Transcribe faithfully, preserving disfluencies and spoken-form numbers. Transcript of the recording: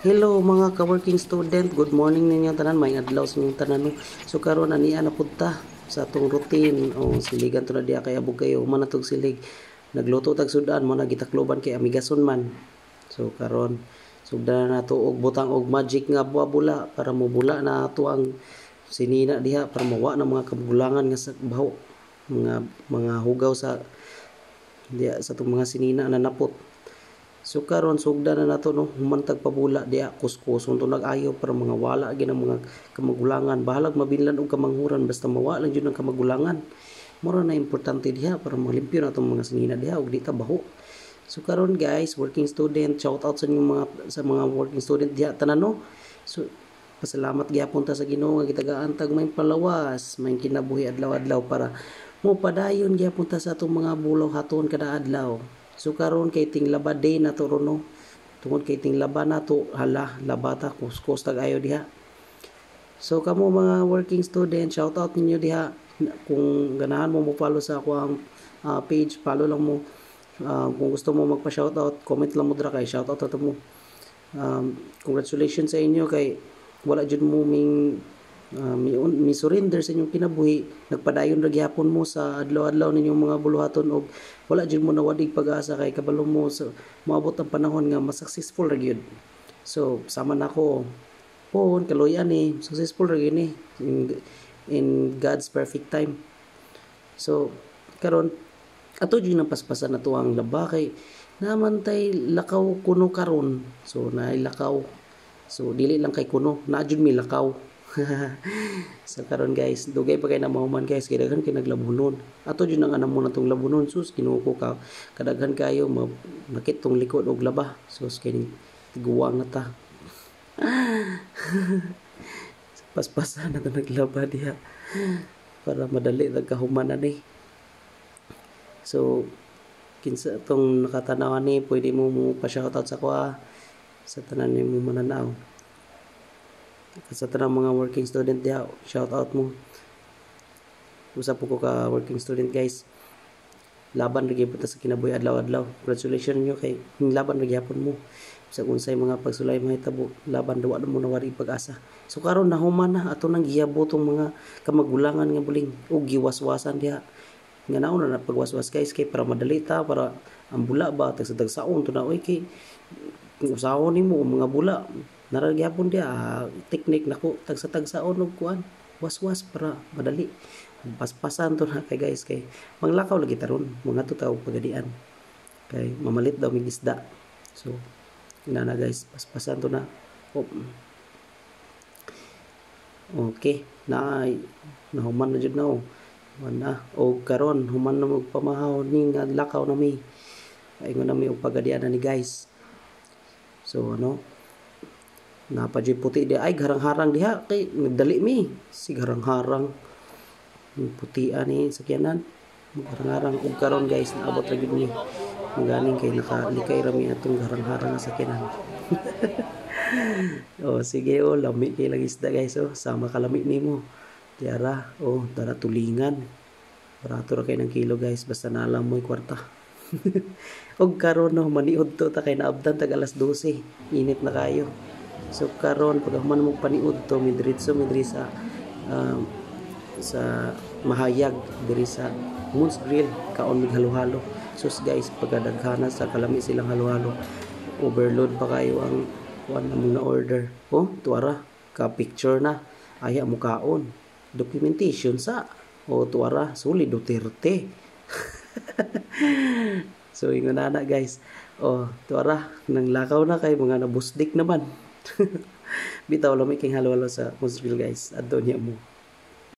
Hello mga ka-working student, good morning ninyo tanan, may adlaw sa inyong tanan. No? So karon ani ana punta sa atong routine o siligan to na diha kay abog kayo man natog silig. Nagluto tag sudan mo na gitakloban kay amigason man. So karon sugdan na nato og butang og magic nga bula para mobula na ato ang sinina diha para mawa na mga kabulangan nga sa baho, mga mga hugaw sa diha sa atong mga sinina na napot. So karon sugdan na nato no humantag pabula diya kuskus unto nag-ayo para mga wala gid ang mga kamagulangan bahalag mabinlan og kamanghuran basta mawala lang jud ang kamagulangan. Mura na importante diha para malimpyo na atong mga sinina diha og di ta baho. So karon guys, working student, shout out sa inyong mga sa mga working student diha tanan no. So pasalamat gyapon ta sa Ginoo nga gitagaan tag may palawas, may kinabuhi adlaw-adlaw para mo padayon gyapon ta sa atong mga bulaw haton kada adlaw. So karon kay ting laba day na to no. Tungod kay ting laba na to hala labata kuskus tag ayo diha. So kamo mga working student, shout out ninyo diha. Kung ganahan mo mo follow sa ako ang uh, page, follow lang mo. Uh, kung gusto mo magpa shout out, comment lang mo dra kay shout out ato mo. Um, congratulations sa inyo kay wala jud mo ming uh, mi, mi surrender sa inyong kinabuhi. Nagpadayon ra gyapon mo sa adlaw-adlaw ninyong mga buluhaton og wala jud mo nawadig pag-asa kay kabalo mo so, maabot ang panahon nga mas successful ra gyud. So sama nako pon kaloy ani successful ra gyud ni in, in God's perfect time. So karon ato jud nang paspasan nato ang laba kay namantay lakaw kuno karon. So naay lakaw. So dili lang kay kuno, na jud mi lakaw. So karon guys, dugay pa kay na mahuman guys, kay daghan kay naglabunon. Ato jud nang anam mo natong labunon sus kinuko ka. Kadaghan kayo makit tong likod og laba. Sus kay tiguwang na ta. Paspasan na to naglaba diha para madali nagkahuman na ni. So kinsa tong nakatanaw ni pwede mo mo pa shoutout sa kwa sa tanan nimo mananaw. Sa tanang mga working student diha, shout out mo. Usap po ko ka working student guys. Laban lagi po ta sa kinabuhi adlaw-adlaw. Congratulations niyo kay laban lagi hapon mo. Sa unsay mga pagsulay mahitabo, laban dawa mo nawari pag-asa. So karon nahuman na ato nang gihabo tong mga kamagulangan nga buling ug giwaswasan diha. Nga naon na pagwaswas guys kay para madali ta para ang bula ba tag sa dagsaon to na oy kay usahon nimo mga bula naragyapon dia uh, teknik nako tagsa tagsaon og kuan waswas para madali paspasan to na kay guys kay manglakaw lagi taron mga to taw pagadian kay mamalit daw mig isda. So ina na guys paspasan to na. Oh. Okay na nahuman na jud na oh. Mana og karon human na mag pamahaw ning lakaw na mi ingon na mi og pagadian ni guys. So ano napadyoy puti di ay harang-harang diha kay nagdali mi si harang-harang puti ani sakyanan harang-harang ug karon guys naabot ra gyud ni ganing kay nakalikay ra mi atong harang-harang sa sakyanan. Oh sige oh lami kay lagi isda guys oh sama kalami nimo tiara oh dara tulingan barato ra kay ng kilo guys basta naalam mo'y kwarta. Og karon no maniud to ta kay naabdan tag alas dose init na kayo. So karon pag human mo paniud to midritso midri sa um, sa mahayag diri sa Moon's Grill kaon mig halo-halo. Sus guys pagadaghana sa kalami silang halo-halo overload pa kayo ang kuan na mga order. Oh tuara ka picture na aya mo kaon documentation sa o oh, tuara suli Duterte. So ingon na guys oh tuara nang lakaw na kay mga nabusdik naman. Bitaw lamay king halo-halo sa Moon's Grill guys adto niya mo.